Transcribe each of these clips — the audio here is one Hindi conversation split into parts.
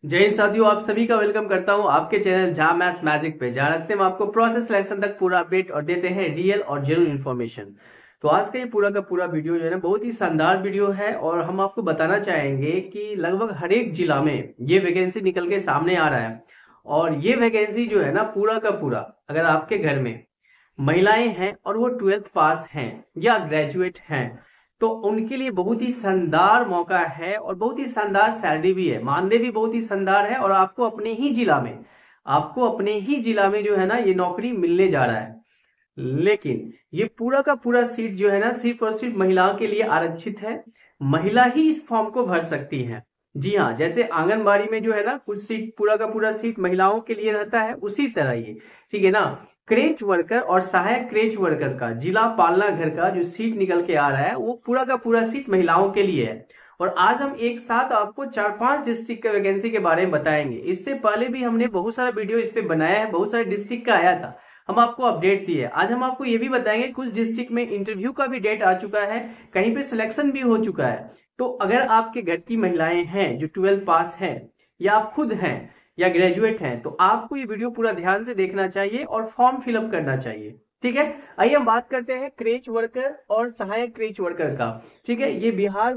जय हिंद साथियों, आप सभी का वेलकम करता हूं आपके चैनल जहां मैथ्स मैजिक पे, जहां रखते हैं हम आपको प्रोसेस सिलेक्शन तक पूरा अपडेट और देते हैं रियल और जेन्युइन इन्फॉर्मेशन। तो आज का ये पूरा का पूरा वीडियो जो है ना, बहुत ही शानदार वीडियो है और हम आपको बताना चाहेंगे कि लगभग हर एक जिला में ये वैकेंसी निकल के सामने आ रहा है। और ये वैकेंसी जो है ना, पूरा का पूरा अगर आपके घर में महिलाएं हैं और वो 12th पास हैं या ग्रेजुएट हैं, तो उनके लिए बहुत ही शानदार मौका है और बहुत ही शानदार सैलरी भी है, मानदेय भी बहुत ही शानदार है। और आपको अपने ही जिला में जो है ना, ये नौकरी मिलने जा रहा है। लेकिन ये पूरा का पूरा सीट जो है ना, सिर्फ और सिर्फ महिलाओं के लिए आरक्षित है। महिला ही इस फॉर्म को भर सकती है। जी हाँ, जैसे आंगनबाड़ी में जो है ना, कुछ सीट पूरा का पूरा सीट महिलाओं के लिए रहता है, उसी तरह ये, ठीक है ना, क्रेच वर्कर और सहायक क्रेच वर्कर का जिला पालना घर का जो सीट निकल के आ रहा है, वो पूरा का पूरा सीट महिलाओं के लिए है। और आज हम एक साथ आपको 4-5 डिस्ट्रिक्ट के वैकेंसी के बारे में बताएंगे। इससे पहले भी हमने बहुत सारा वीडियो इस पे बनाया है, बहुत सारे डिस्ट्रिक्ट का आया था, हम आपको अपडेट दिए। आज हम आपको ये भी बताएंगे कुछ डिस्ट्रिक्ट में इंटरव्यू का भी डेट आ चुका है, कहीं पे सिलेक्शन भी हो चुका है। तो अगर आपके घर की महिलाएं हैं जो 12 पास हैं, या आप खुद हैं या ग्रेजुएट हैं, तो आपको ये वीडियो पूरा ध्यान से देखना चाहिए और फॉर्म फिलअप करना चाहिए। ठीक है, आइए हम बात करते हैं क्रेच वर्कर और सहायक क्रेच वर्कर का। ठीक है, ये बिहार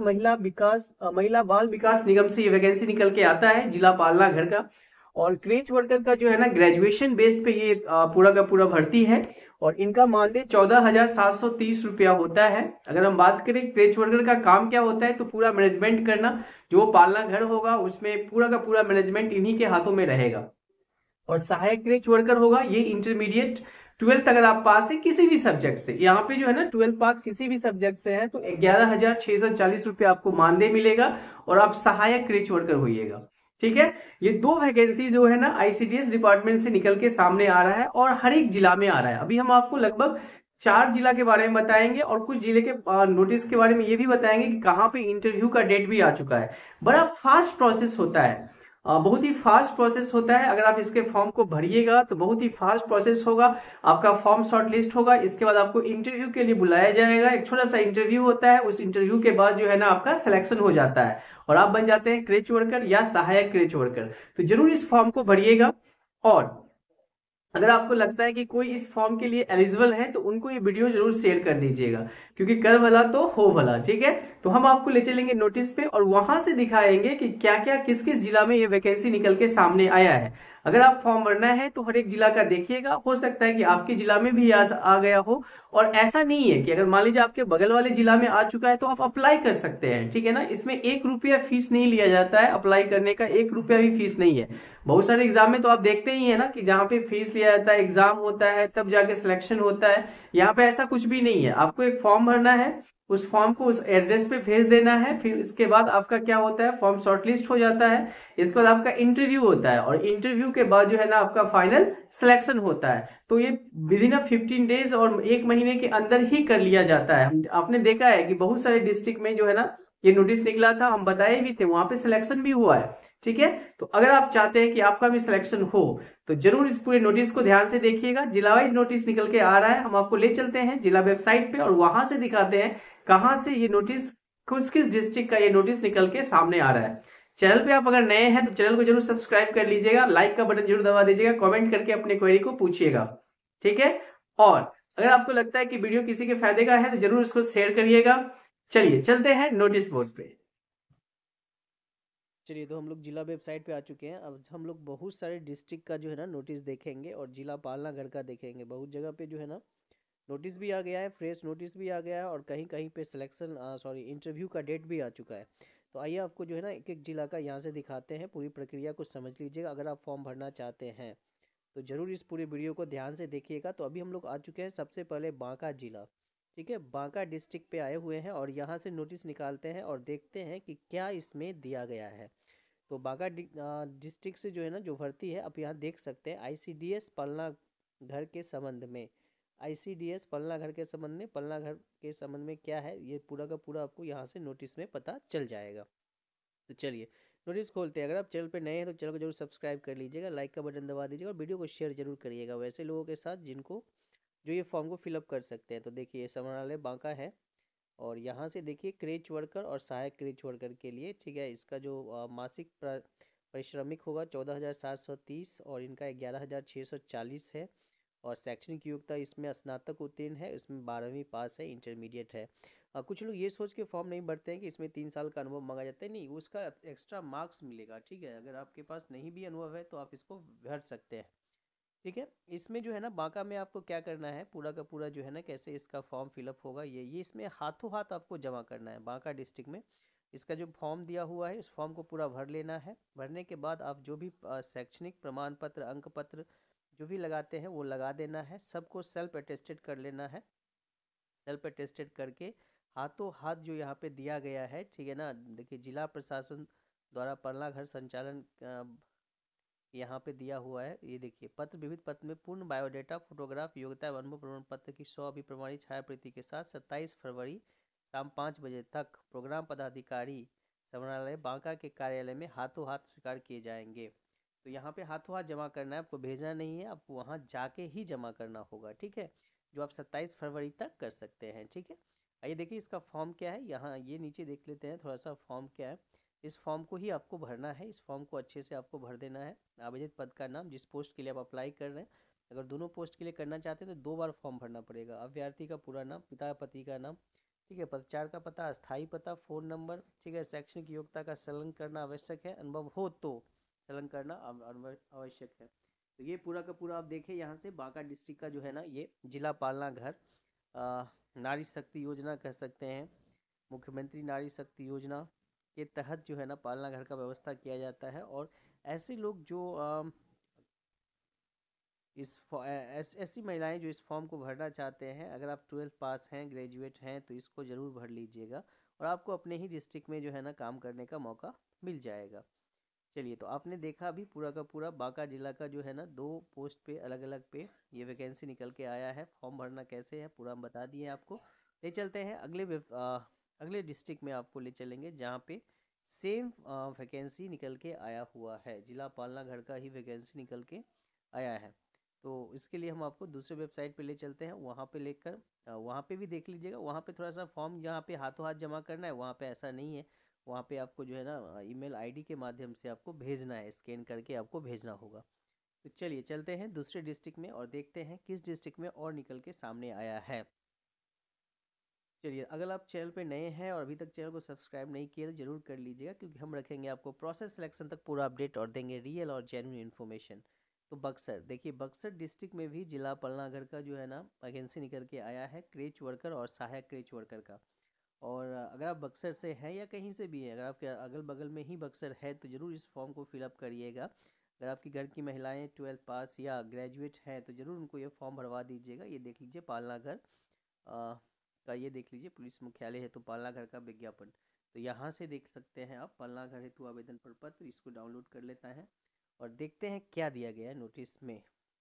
महिला बाल विकास निगम से ये वैकेंसी निकल के आता है, जिला पालना घर का। और क्रेच वर्कर का जो है ना, ग्रेजुएशन बेस्ड पे ये पूरा का पूरा भर्ती है। और इनका मानदेय 14,730 रुपया होता है। अगर हम बात करें क्रेच वर्कर का काम क्या होता है, तो पूरा मैनेजमेंट करना। जो पालना घर होगा उसमें पूरा का पूरा मैनेजमेंट इन्हीं के हाथों में रहेगा। और सहायक क्रेच वर्कर होगा ये इंटरमीडिएट 12th अगर आप पास है किसी भी सब्जेक्ट से, यहाँ पे जो है ना 12th पास किसी भी सब्जेक्ट से है, तो 11,640 रुपये आपको मानदेय मिलेगा और आप सहायक क्रेच वर्कर होइएगा। ठीक है, ये दो वैकेंसी जो है ना, आईसीडीएस डिपार्टमेंट से निकल के सामने आ रहा है और हर एक जिला में आ रहा है। अभी हम आपको लगभग 4 जिला के बारे में बताएंगे और कुछ जिले के नोटिस के बारे में ये भी बताएंगे कि कहाँ पे इंटरव्यू का डेट भी आ चुका है। बड़ा फास्ट प्रोसेस होता है, बहुत ही फास्ट प्रोसेस होता है। अगर आप इसके फॉर्म को भरिएगा तो बहुत ही फास्ट प्रोसेस होगा। आपका फॉर्म शॉर्टलिस्ट होगा, इसके बाद आपको इंटरव्यू के लिए बुलाया जाएगा। एक छोटा सा इंटरव्यू होता है, उस इंटरव्यू के बाद जो है ना, आपका सिलेक्शन हो जाता है और आप बन जाते हैं क्रेच वर्कर या सहायक क्रेच वर्कर। तो जरूर इस फॉर्म को भरिएगा। और अगर आपको लगता है कि कोई इस फॉर्म के लिए एलिजिबल है, तो उनको ये वीडियो जरूर शेयर कर दीजिएगा, क्योंकि कर भला तो हो भला। ठीक है, तो हम आपको ले चलेंगे नोटिस पे और वहां से दिखाएंगे कि क्या क्या किस किस जिला में ये वैकेंसी निकल के सामने आया है। अगर आप फॉर्म भरना है तो हर एक जिला का देखिएगा, हो सकता है कि आपके जिला में भी आज आ गया हो। और ऐसा नहीं है कि अगर मान लीजिए आपके बगल वाले जिला में आ चुका है तो आप अप्लाई कर सकते हैं। ठीक है ना, इसमें 1 रुपया फीस नहीं लिया जाता है, अप्लाई करने का 1 रुपया भी फीस नहीं है। बहुत सारे एग्जाम में तो आप देखते ही है ना कि जहाँ पे फीस लिया जाता है, एग्जाम होता है तब जाके सिलेक्शन होता है। यहाँ पे ऐसा कुछ भी नहीं है, आपको एक फॉर्म भरना है, उस फॉर्म को उस एड्रेस पे भेज देना है, फिर इसके बाद आपका क्या होता है, फॉर्म शॉर्टलिस्ट हो जाता है। इसके बाद आपका इंटरव्यू होता है और इंटरव्यू के बाद जो है ना, आपका फाइनल सिलेक्शन होता है। तो ये विद इन 15 डेज और 1 महीने के अंदर ही कर लिया जाता है। आपने देखा है कि बहुत सारे डिस्ट्रिक्ट में जो है ना, ये नोटिस निकला था, हम बताए भी थे, वहां पे सिलेक्शन भी हुआ है। ठीक है, तो अगर आप चाहते हैं कि आपका भी सिलेक्शन हो, तो जरूर इस पूरे नोटिस को ध्यान से देखिएगा। जिला वाइज नोटिस निकल के आ रहा है, हम आपको ले चलते हैं जिला वेबसाइट पे और वहां से दिखाते हैं कहां से ये नोटिस, किस किस डिस्ट्रिक्ट का ये नोटिस निकल के सामने आ रहा है। चैनल पे आप अगर नए हैं तो चैनल को जरूर सब्सक्राइब कर लीजिएगा, लाइक का बटन जरूर दबा दीजिएगा, कमेंट करके अपने क्वेरी को पूछिएगा। ठीक है, और अगर आपको लगता है कि वीडियो किसी के फायदे का है तो जरूर इसको शेयर करिएगा। चलिए चलते हैं नोटिस बोर्ड पे। चलिए, तो हम लोग जिला वेबसाइट पे आ चुके हैं। अब हम लोग बहुत सारे डिस्ट्रिक्ट का जो है ना नोटिस देखेंगे और जिला पालना घर का देखेंगे। बहुत जगह पे जो है ना नोटिस भी आ गया है, फ्रेश नोटिस भी आ गया है और कहीं कहीं पे सिलेक्शन इंटरव्यू का डेट भी आ चुका है। तो आइए आपको जो है ना एक एक जिला का यहाँ से दिखाते हैं, पूरी प्रक्रिया को समझ लीजिएगा। अगर आप फॉर्म भरना चाहते हैं तो ज़रूर इस पूरे वीडियो को ध्यान से देखिएगा। तो अभी हम लोग आ चुके हैं सबसे पहले बांका जिला। ठीक है, बांका डिस्ट्रिक्ट पे आए हुए हैं और यहाँ से नोटिस निकालते हैं और देखते हैं कि क्या इसमें दिया गया है। तो बांका डिस्ट्रिक्ट से जो है ना जो भर्ती है, आप यहाँ देख सकते हैं आईसीडीएस पलना घर के संबंध में। आईसीडीएस पलना घर के संबंध में, पलना घर के संबंध में क्या है, ये पूरा का पूरा आपको यहाँ से नोटिस में पता चल जाएगा। तो चलिए नोटिस खोलते हैं। अगर आप चैनल पे नए हैं तो चैनल को जरूर सब्सक्राइब कर लीजिएगा, लाइक का बटन दबा दीजिएगा और वीडियो को शेयर जरूर करिएगा वैसे लोगों के साथ जिनको जो ये फॉर्म को फिलअप कर सकते हैं। तो देखिए ये समाहरणालय बांका है और यहाँ से देखिए क्रेच वर्कर और सहायक क्रेच वर्कर के लिए, ठीक है, इसका जो मासिक परिश्रमिक होगा 14,730 और इनका 11,640 है। और शैक्षणिक योग्यता इसमें स्नातक उत्तीर्ण है, इसमें 12वीं पास है, इंटरमीडिएट है। कुछ लोग ये सोच के फॉर्म नहीं भरते हैं कि इसमें 3 साल का अनुभव मांगा जाता है, नहीं, उसका एक्स्ट्रा मार्क्स मिलेगा, ठीक है। अगर आपके पास नहीं भी अनुभव है तो आप इसको भर सकते हैं, ठीक है। इसमें जो है ना बांका में आपको क्या करना है, पूरा का पूरा जो है ना कैसे इसका फॉर्म फिलअप होगा, ये इसमें हाथों हाथ आपको जमा करना है बांका डिस्ट्रिक्ट में। इसका जो फॉर्म दिया हुआ है उस फॉर्म को पूरा भर लेना है। भरने के बाद आप जो भी शैक्षणिक प्रमाण पत्र, अंक पत्र जो भी लगाते हैं वो लगा देना है। सबको सेल्फ अटेस्टेड कर लेना है। सेल्फ अटेस्टेड करके हाथों हाथ जो यहाँ पे दिया गया है, ठीक है ना, देखिए जिला प्रशासन द्वारा पलना घर संचालन यहाँ पे दिया हुआ है। ये देखिए, पत्र विविध पत्र में पूर्ण बायोडाटा, फोटोग्राफ, योग्यता एवं अनुभव प्रमाण पत्र की 100 अभिप्रमाणित छाया प्रति के साथ 27 फरवरी शाम 5 बजे तक प्रोग्राम पदाधिकारी समन्वयालय बांका के कार्यालय में हाथों हाथ स्वीकार किए जाएंगे। तो यहाँ पे हाथों हाथ जमा करना है, आपको भेजना नहीं है, आपको वहाँ जाके ही जमा करना होगा, ठीक है, जो आप 27 फरवरी तक कर सकते हैं, ठीक है। आइए देखिए इसका फॉर्म क्या है, यहाँ ये नीचे देख लेते हैं थोड़ा सा फॉर्म क्या है। इस फॉर्म को ही आपको भरना है, इस फॉर्म को अच्छे से आपको भर देना है। आवेदित पद का नाम, जिस पोस्ट के लिए आप अप्लाई कर रहे हैं, अगर दोनों पोस्ट के लिए करना चाहते हैं तो 2 बार फॉर्म भरना पड़ेगा। अभ्यर्थी का पूरा नाम, पिता पति का नाम, ठीक है, पदचार का पता, अस्थायी पता, फ़ोन नंबर, ठीक है, शैक्षणिक योग्यता का संलग्न करना आवश्यक है, अनुभव हो तो संलग्न करना आवश्यक है। तो ये पूरा का पूरा आप देखें यहाँ से बांका डिस्ट्रिक्ट का जो है ना ये जिला पालना घर नारी शक्ति योजना कह सकते हैं, मुख्यमंत्री नारी शक्ति योजना के तहत जो है ना पालना घर का व्यवस्था किया जाता है। और ऐसे लोग जो ऐसी महिलाएं जो इस फॉर्म को भरना चाहते हैं, अगर आप 12th पास हैं, ग्रेजुएट हैं, तो इसको ज़रूर भर लीजिएगा और आपको अपने ही डिस्ट्रिक्ट में जो है ना काम करने का मौका मिल जाएगा। चलिए, तो आपने देखा अभी पूरा का पूरा बांका जिला का जो है ना 2 पोस्ट पे अलग अलग पे ये वैकेंसी निकल के आया है। फॉर्म भरना कैसे है पूरा हम बता दिए आपको। ले चलते हैं अगले डिस्ट्रिक्ट में, आपको ले चलेंगे जहाँ पे सेम वैकेंसी निकल के आया हुआ है, जिला पालना घर का ही वैकेंसी निकल के आया है। तो इसके लिए हम आपको दूसरे वेबसाइट पे ले चलते हैं, वहाँ पे लेकर वहाँ पे भी देख लीजिएगा। वहाँ पे थोड़ा सा फॉर्म जहाँ पे हाथों हाथ जमा करना है, वहाँ पे ऐसा नहीं है। वहाँ पे आपको जो है ना ईमेल आईडी के माध्यम से आपको भेजना है, स्कैन करके आपको भेजना होगा। तो चलिए चलते हैं दूसरे डिस्ट्रिक्ट में और देखते हैं किस डिस्ट्रिक्ट में और निकल के सामने आया है। चलिए, अगर आप चैनल पे नए हैं और अभी तक चैनल को सब्सक्राइब नहीं किया तो जरूर कर लीजिएगा, क्योंकि हम रखेंगे आपको प्रोसेस सिलेक्शन तक पूरा अपडेट और देंगे रियल और जेन्युइन इन्फॉर्मेशन। तो बक्सर देखिए, बक्सर डिस्ट्रिक्ट में भी जिला पलनागढ़ का जो है ना वैकेंसी निकल के आया है, क्रेच वर्कर और सहायक क्रेच वर्कर का। और अगर आप बक्सर से हैं या कहीं से भी हैं, अगर आपके अगल बगल में ही बक्सर है तो ज़रूर इस फॉर्म को फिलअप करिएगा। अगर आपकी घर की महिलाएं 12th पास या ग्रेजुएट हैं तो ज़रूर उनको ये फॉर्म भरवा दीजिएगा। ये देख लीजिए पालना घर का, ये देख लीजिए पुलिस मुख्यालय हेतु पालना घर का विज्ञापन। तो यहाँ से देख सकते हैं आप पालना घर हेतु आवेदन पत्र, इसको डाउनलोड कर लेता है और देखते हैं क्या दिया गया है नोटिस में।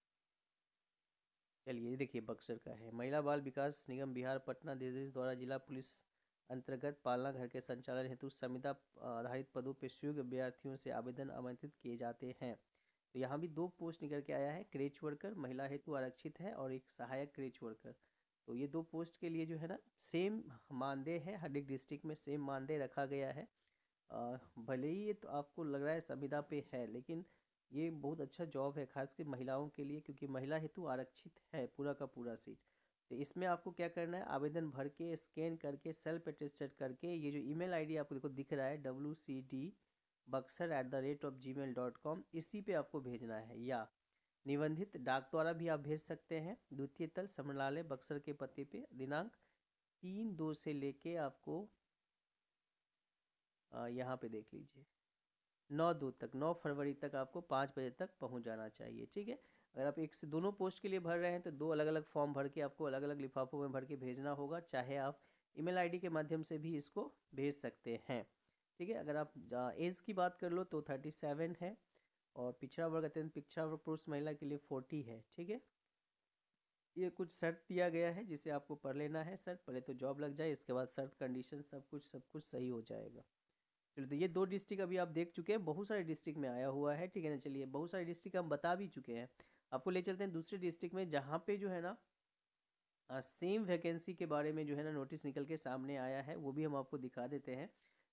चलिए, ये देखिए बक्सर का है, महिला बाल विकास निगम बिहार पटना निर्देश द्वारा जिला पुलिस अंतर्गत पालना घर के संचालन हेतु संविदा आधारित पदों पर योग्य अभ्यर्थियों से आवेदन आमंत्रित किए जाते हैं। तो यहाँ भी 2 पोस्ट निकल के आया है, क्रेच वर्कर महिला हेतु आरक्षित है और एक सहायक क्रेच वर्कर। तो ये 2 पोस्ट के लिए जो है ना सेम मानदेय है, हर एक डिस्ट्रिक्ट में सेम मानदेय रखा गया है। भले ही ये तो आपको लग रहा है संविदा पे है, लेकिन ये बहुत अच्छा जॉब है खास कर महिलाओं के लिए, क्योंकि महिला हेतु आरक्षित है पूरा का पूरा सीट। तो इसमें आपको क्या करना है, आवेदन भर के स्कैन करके सेल्फ अटेस्टेड करके ये जो ईमेल आईडी आपको देखो दिख रहा है wcdbuxar@gmail.com, इसी पे आपको भेजना है, या निबंधित डाक द्वारा भी आप भेज सकते हैं। द्वितीय तल समन्वयालय बक्सर के पते पे दिनांक 3/2 से लेके आपको यहाँ पे देख लीजिए 9/2 तक, 9 फरवरी तक आपको 5 बजे तक पहुँच जाना चाहिए, ठीक है। अगर आप एक से दोनों पोस्ट के लिए भर रहे हैं तो 2 अलग अलग फॉर्म भर के आपको अलग अलग लिफाफों में भर के भेजना होगा, चाहे आप ईमेल आईडी के माध्यम से भी इसको भेज सकते हैं, ठीक है। अगर आप एज की बात कर लो तो 37 है और पिछड़ा वर्ग अत्यंत पिछड़ा वर्ग पुरुष महिला के लिए 40 है, ठीक है। ये कुछ शर्त दिया गया है जिसे आपको पढ़ लेना है शर्त, पहले तो जॉब लग जाए, इसके बाद शर्त कंडीशन सब कुछ सही हो जाएगा। चलिए, तो ये 2 डिस्ट्रिक्ट अभी आप देख चुके हैं, बहुत सारे डिस्ट्रिक्ट में आया हुआ है, ठीक है ना। चलिए, बहुत सारे डिस्ट्रिक्ट हम बता भी चुके हैं, आपको ले चलते हैं दूसरे डिस्ट्रिक्ट में जहाँ पे जो है ना सेम वैकेंसी के बारे में जो है ना नोटिस निकल के सामने आया है, वो भी हम आपको दिखा देते हैं।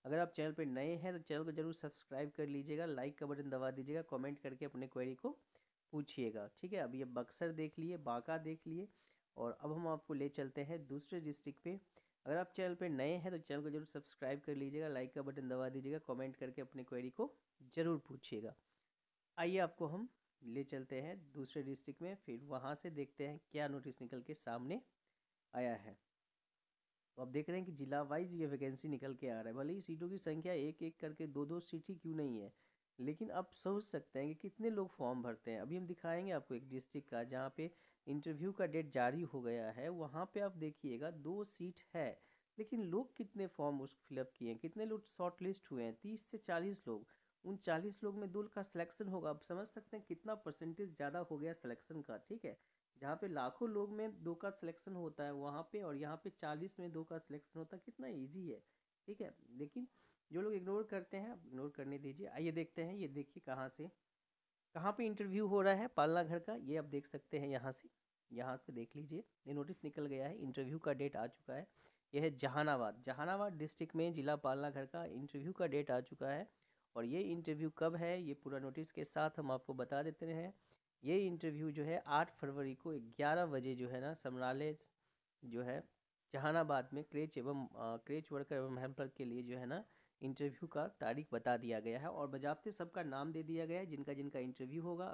अगर आप चैनल पे नए हैं तो चैनल को जरूर सब्सक्राइब कर लीजिएगा, लाइक का बटन दबा दीजिएगा, कमेंट करके अपने क्वेरी को पूछिएगा। ठीक है, अब ये बक्सर देख लिए, बांका देख लिए, और अब हम आपको ले चलते हैं दूसरे डिस्ट्रिक्ट पे। अगर आप चैनल पे नए हैं तो चैनल को जरूर सब्सक्राइब कर लीजिएगा, लाइक का बटन दबा दीजिएगा, कमेंट करके अपने क्वेरी को जरूर पूछिएगा। आइए आपको हम ले चलते हैं दूसरे डिस्ट्रिक्ट में, फिर वहाँ से देखते हैं क्या नोटिस निकल के सामने आया है। तो आप देख रहे हैं कि जिला वाइज ये वैकेंसी निकल के आ रहा है। भले ही सीटों की संख्या एक एक करके दो दो सीट ही क्यों नहीं है, लेकिन आप सोच सकते हैं कि कितने लोग फॉर्म भरते हैं। अभी हम दिखाएंगे आपको एक डिस्ट्रिक्ट का जहाँ पे इंटरव्यू का डेट जारी हो गया है। वहाँ पे आप देखिएगा 2 सीट है, लेकिन लोग कितने फॉर्म उस फिलअप किए हैं, कितने लोग शॉर्ट लिस्ट हुए हैं, 30 से 40 लोग। उन 40 लोग में 2 का सिलेक्शन होगा। आप समझ सकते हैं कितना परसेंटेज ज़्यादा हो गया सिलेक्शन का। ठीक है, जहाँ पे लाखों लोग में 2 का सिलेक्शन होता है वहाँ पे, और यहाँ पे 40 में 2 का सिलेक्शन होता है, कितना इजी है। ठीक है, लेकिन जो लोग इग्नोर करते हैं आप इग्नोर करने दीजिए। आइए देखते हैं, ये देखिए कहाँ पे इंटरव्यू हो रहा है पालना घर का, ये आप देख सकते हैं। यहाँ पे देख लीजिए, ये नोटिस निकल गया है, इंटरव्यू का डेट आ चुका है। यह है जहानाबाद डिस्ट्रिक्ट में जिला पालना घर का इंटरव्यू का डेट आ चुका है। और ये इंटरव्यू कब है ये पूरा नोटिस के साथ हम आपको बता देते हैं। ये इंटरव्यू जो है 8 फरवरी को 11 बजे जो है ना, समराले जो है जहानाबाद में क्रेच वर्कर एवं हेल्पर के लिए जो है ना इंटरव्यू का तारीख बता दिया गया है, और बजाते सबका नाम दे दिया गया है जिनका जिनका इंटरव्यू होगा।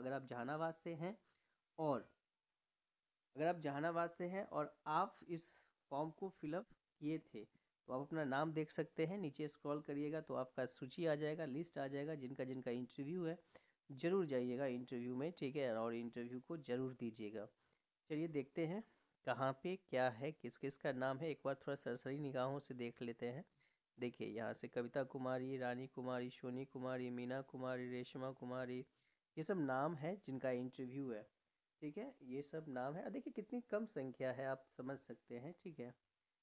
अगर आप जहानाबाद से हैं और आप इस फॉर्म को फिलअप किए थे तो आप अपना नाम देख सकते हैं। नीचे स्क्रॉल करिएगा तो आपका सूची आ जाएगा, लिस्ट आ जाएगा जिनका जिनका इंटरव्यू है। ज़रूर जाइएगा इंटरव्यू में, ठीक है, और इंटरव्यू को ज़रूर दीजिएगा। चलिए देखते हैं कहाँ पे क्या है, किस किस का नाम है। एक बार थोड़ा सरसरी निगाहों से देख लेते हैं। देखिए यहाँ से कविता कुमारी, रानी कुमारी, सोनी कुमारी, मीना कुमारी, रेशमा कुमारी, ये सब नाम है जिनका इंटरव्यू है। ठीक है, ये सब नाम है। देखिए कितनी कम संख्या है, आप समझ सकते हैं। ठीक है,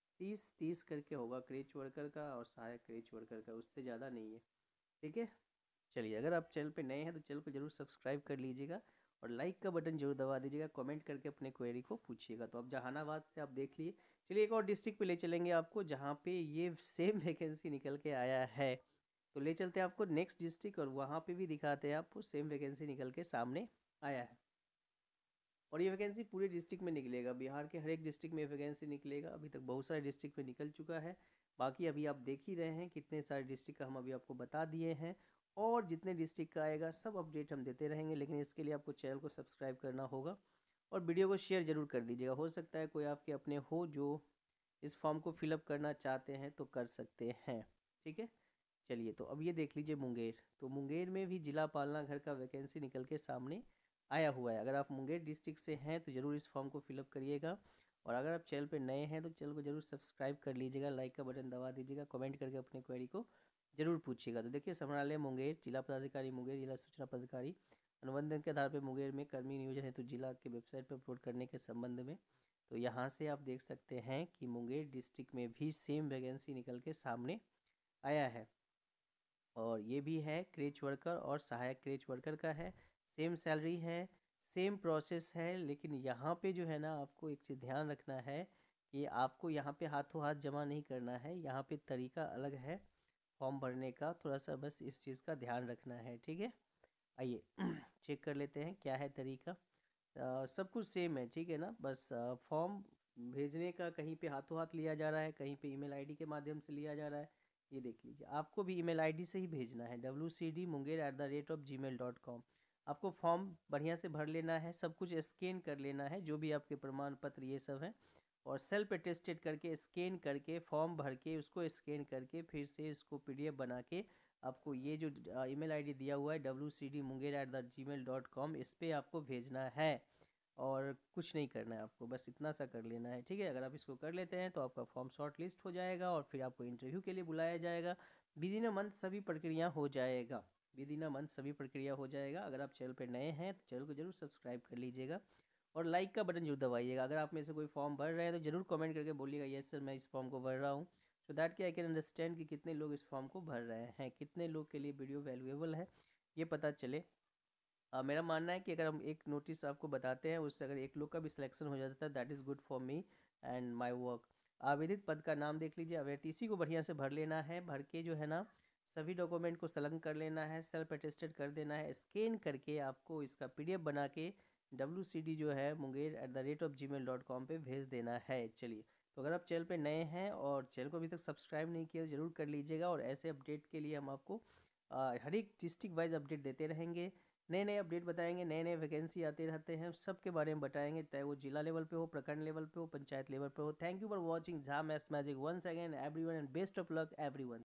30 करके होगा क्रेच वर्कर का और सहायक क्रेच वर्कर का, उससे ज़्यादा नहीं है। ठीक है, चलिए अगर आप चैनल पे नए हैं तो चैनल को जरूर सब्सक्राइब कर लीजिएगा, और लाइक का बटन जरूर दबा दीजिएगा, कमेंट करके अपने क्वेरी को पूछिएगा। तो अब जहानाबाद से आप देख लिए। चलिए एक और डिस्ट्रिक्ट पे ले चलेंगे आपको जहाँ पे ये सेम वैकेंसी निकल के आया है। तो ले चलते हैं आपको नेक्स्ट डिस्ट्रिक्ट, और वहाँ पे भी दिखाते हैं आपको सेम वैकेंसी निकल के सामने आया है। और ये वैकेंसी पूरे डिस्ट्रिक्ट में निकलेगा, बिहार के हर एक डिस्ट्रिक्ट में वैकेंसी निकलेगा। अभी तक बहुत सारे डिस्ट्रिक्ट में निकल चुका है, बाकी अभी आप देख ही रहे हैं कितने सारे डिस्ट्रिक्ट का हम अभी आपको बता दिए हैं। और जितने डिस्ट्रिक्ट का आएगा सब अपडेट हम देते रहेंगे, लेकिन इसके लिए आपको चैनल को सब्सक्राइब करना होगा और वीडियो को शेयर जरूर कर दीजिएगा। हो सकता है कोई आपके अपने हो जो इस फॉर्म को फिलअप करना चाहते हैं तो कर सकते हैं। ठीक है, चलिए तो अब ये देख लीजिए मुंगेर। तो मुंगेर में भी जिला पालना घर का वैकेंसी निकल के सामने आया हुआ है। अगर आप मुंगेर डिस्ट्रिक्ट से हैं तो ज़रूर इस फॉर्म को फिलअप करिएगा, और अगर आप चैनल पर नए हैं तो चैनल को जरूर सब्सक्राइब कर लीजिएगा, लाइक का बटन दबा दीजिएगा, कमेंट करके अपने क्वेरी को जरूर पूछिएगा। तो देखिए समरालय मुंगेर, जिला पदाधिकारी मुंगेर, जिला सूचना पदाधिकारी, अनुबंधन के आधार पर मुंगेर में कर्मी नियोजन हेतु जिला के वेबसाइट पर अपलोड करने के संबंध में। तो यहाँ से आप देख सकते हैं कि मुंगेर डिस्ट्रिक्ट में भी सेम वैकेंसी निकल के सामने आया है, और ये भी है क्रेच वर्कर और सहायक क्रेच वर्कर का है। सेम सैलरी है, सेम प्रोसेस है, लेकिन यहाँ पे जो है ना आपको एक चीज़ ध्यान रखना है कि आपको यहाँ पे हाथों हाथ जमा नहीं करना है, यहाँ पे तरीका अलग है फॉर्म भरने का, थोड़ा सा बस इस चीज़ का ध्यान रखना है। ठीक है, आइए चेक कर लेते हैं क्या है तरीका। सब कुछ सेम है, ठीक है ना, बस फॉर्म भेजने का कहीं पे हाथों हाथ लिया जा रहा है, कहीं पे ईमेल आईडी के माध्यम से लिया जा रहा है। ये देख लीजिए, आपको भी ईमेल आईडी से ही भेजना है wcdmunger@gmail.com। आपको फॉर्म बढ़िया से भर लेना है, सब कुछ स्कैन कर लेना है, जो भी आपके प्रमाण पत्र ये सब हैं, और सेल्फ अटेस्टेड करके स्कैन करके फॉर्म भर के उसको स्कैन करके फिर से इसको PDF बना के आपको ये जो ईमेल आईडी दिया हुआ है wcdmunger@gmail.com, इस पर आपको भेजना है, और कुछ नहीं करना है आपको, बस इतना सा कर लेना है। ठीक है, अगर आप इसको कर लेते हैं तो आपका फॉर्म शॉर्ट लिस्ट हो जाएगा और फिर आपको इंटरव्यू के लिए बुलाया जाएगा। विदिन अ मंथ सभी प्रक्रिया हो जाएगा, विदिन अ मंथ सभी प्रक्रिया हो जाएगा। अगर आप चैनल पर नए हैं तो चैनल को जरूर सब्सक्राइब कर लीजिएगा, और लाइक का बटन जरूर दबाइएगा। अगर आप में से कोई फॉर्म भर रहे हैं तो जरूर कमेंट करके बोलिएगा यस सर मैं इस फॉर्म को भर रहा हूँ, सो दैट कि आई कैन अंडरस्टैंड कि कितने लोग इस फॉर्म को भर रहे हैं, कितने लोग के लिए वीडियो वैल्यूएबल है, ये पता चले। मेरा मानना है कि अगर हम एक नोटिस आपको बताते हैं उससे अगर एक लोग का भी सिलेक्शन हो जाता है that is good for me and my work. आवेदित पद का नाम देख लीजिए। अब टीसी को बढ़िया से भर लेना है, भर के जो है ना सभी डॉक्यूमेंट को संलग्न कर लेना है, सेल्फ अटेस्टेड कर देना है, स्कैन करके आपको इसका PDF बना के WCD जो है munger@gmail.com पे भेज देना है। चलिए, तो अगर आप चैनल पे नए हैं और चैनल को अभी तक सब्सक्राइब नहीं किया जरूर कर लीजिएगा, और ऐसे अपडेट के लिए हम आपको हर एक डिस्ट्रिक्ट वाइज अपडेट देते रहेंगे। नए नए अपडेट बताएंगे, नए नए वैकेंसी आते रहते हैं, सब के बारे में बताएंगे, चाहे वो जिला लेवल पे हो, प्रखंड लेवल पे हो, पंचायत लेवल पे हो। Thank you for watching Jha maths magic once again everyone, and best of luck everyone.